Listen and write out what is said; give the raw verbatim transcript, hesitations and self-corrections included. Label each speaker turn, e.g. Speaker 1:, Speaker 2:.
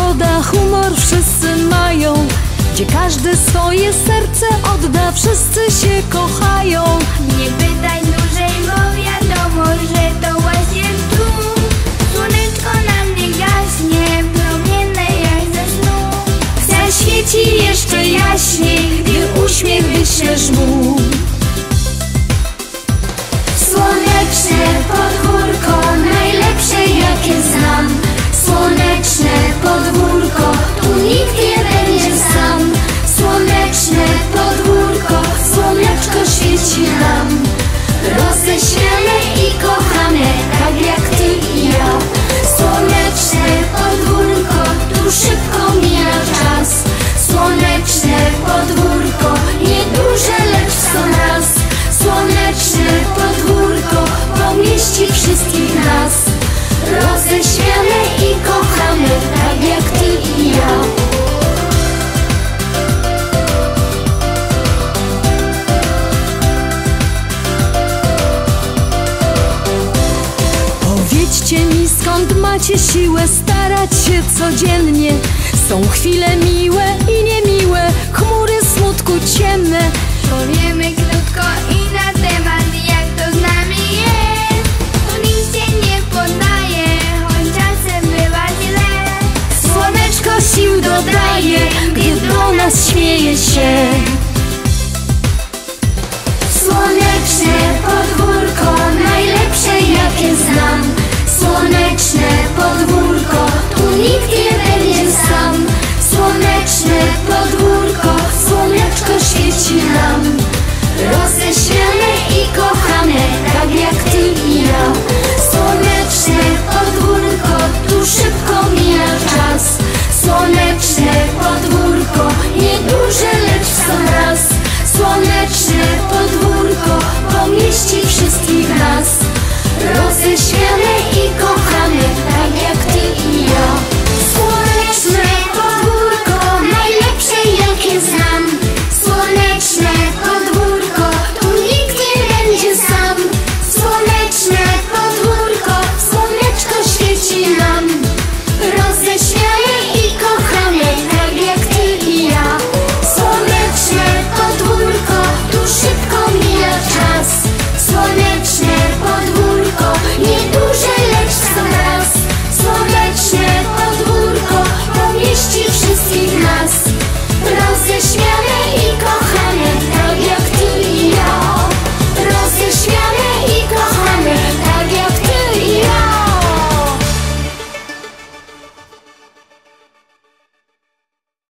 Speaker 1: pogoda, humor wszyscy mają, gdzie każdy swoje serce odda, wszyscy się kochają.
Speaker 2: Nie pytaj dłużej, bo wiadomo, że to właśnie tu słoneczko na mnie gaśnie, promienne jak ze snu. Zaświeci jeszcze jaśniej, gdy uśmiech wyślesz mu. Słoneczne podwórko, najlepsze jakie znam. Słoneczne podwórko, tu nikt nie będzie sam. Słoneczne podwórko, słoneczko świeci nam. Roześmiane i kochane, tak jak ty i ja. Słoneczne podwórko, tu szybko mija czas. Słoneczne podwórko, nieduże, lecz co nas. Słoneczne podwórko, pomieści wszystkich nas. Roześmiane i kochane, tak jak ty i ja.
Speaker 1: Powiedzcie mi, skąd macie siłę starać się codziennie. Są chwile miłe,